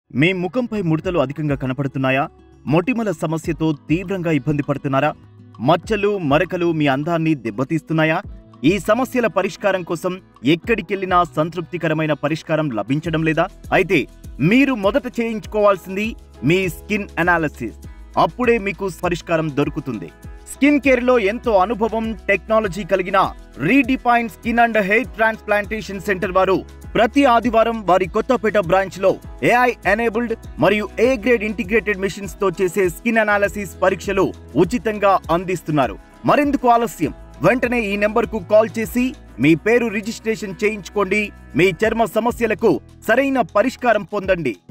మీ ముఖంపై ముడతలు అధికంగా కనపడుతున్నాయా? మొటిమల సమస్యతో తీవ్రంగా ఇబ్బంది పడుతున్నారా? మచ్చలు, మరకలు మీ అందాన్ని దెబ్బతీస్తున్నాయా? ఈ సమస్యల పరిష్కారం కోసం ఎక్కడికెళ్లినా సంతృప్తికరమైన పరిష్కారం లభించడం లేదా? అయితే మీరు మొదట చేయించుకోవాల్సింది మీ స్కిన్ అనాలిసిస్. అప్పుడే మీకు పరిష్కారం దొరుకుతుంది. స్కిన్ కేర్ లో ఎంతో అనుభవం, టెక్నాలజీ కలిగిన redefine skin and hair transplantation centre వారు ప్రతి ఆదివారం వారి కొత్తపేట బ్రాంచ్ లో AI ఎనేబుల్డ్ మరియు A గ్రేడ్ ఇంటిగ్రేటెడ్ మెషిన్స్ తో చేసే స్కిన్ అనాలిసిస్ పరీక్షలు ఉచితంగా అందిస్తున్నారు. మరెందుకు ఆలస్యం? వెంటనే ఈ నెంబర్ కు కాల్ చేసి మీ పేరు రిజిస్ట్రేషన్ చేయించుకోండి. మీ చర్మ సమస్యలకు సరైన పరిష్కారం పొందండి.